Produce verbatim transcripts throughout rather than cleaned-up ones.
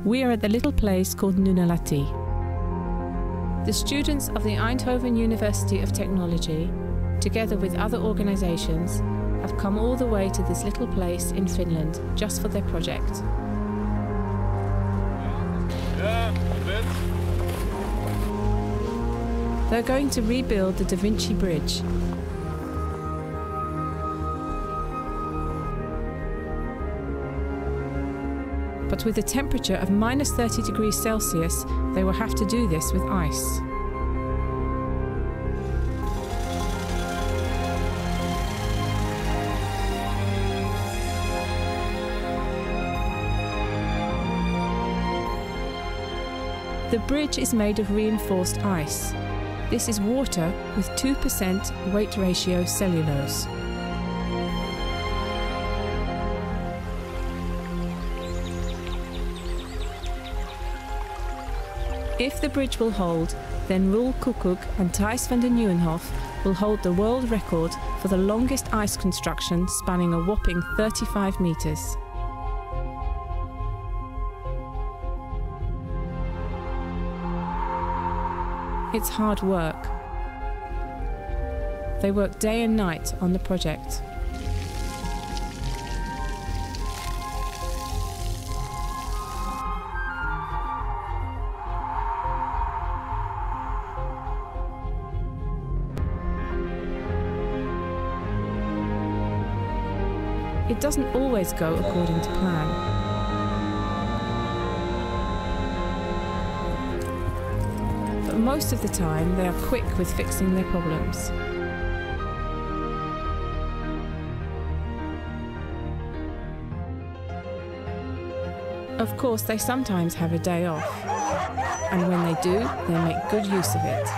We are at the little place called Nunalati. The students of the Eindhoven University of Technology, together with other organisations, have come all the way to this little place in Finland just for their project. They're going to rebuild the Vinci bridge. But with a temperature of minus thirty degrees Celsius, they will have to do this with ice. The bridge is made of reinforced ice. This is water with two percent weight ratio cellulose. If the bridge will hold, then Roel Koekoek and Thijs van der Nieuwenhof will hold the world record for the longest ice construction spanning a whopping thirty-five metres. It's hard work. They work day and night on the project. It doesn't always go according to plan. But most of the time they are quick with fixing their problems. Of course, they sometimes have a day off, and when they do, they make good use of it.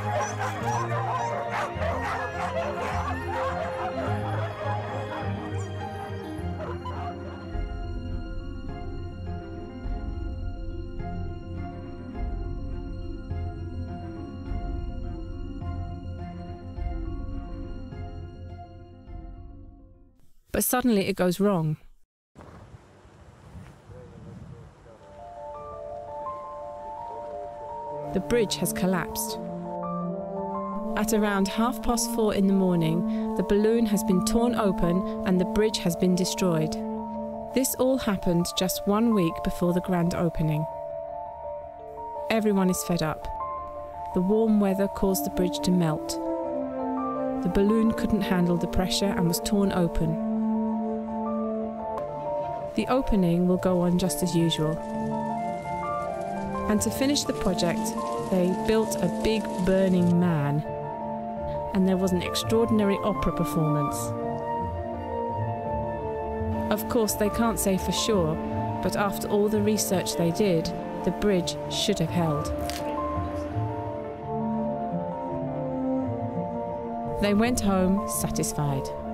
But suddenly it goes wrong. The bridge has collapsed. At around half past four in the morning, the balloon has been torn open and the bridge has been destroyed. This all happened just one week before the grand opening. Everyone is fed up. The warm weather caused the bridge to melt. The balloon couldn't handle the pressure and was torn open. The opening will go on just as usual. And to finish the project, they built a big burning man, and there was an extraordinary opera performance. Of course, they can't say for sure, but after all the research they did, the bridge should have held. They went home satisfied.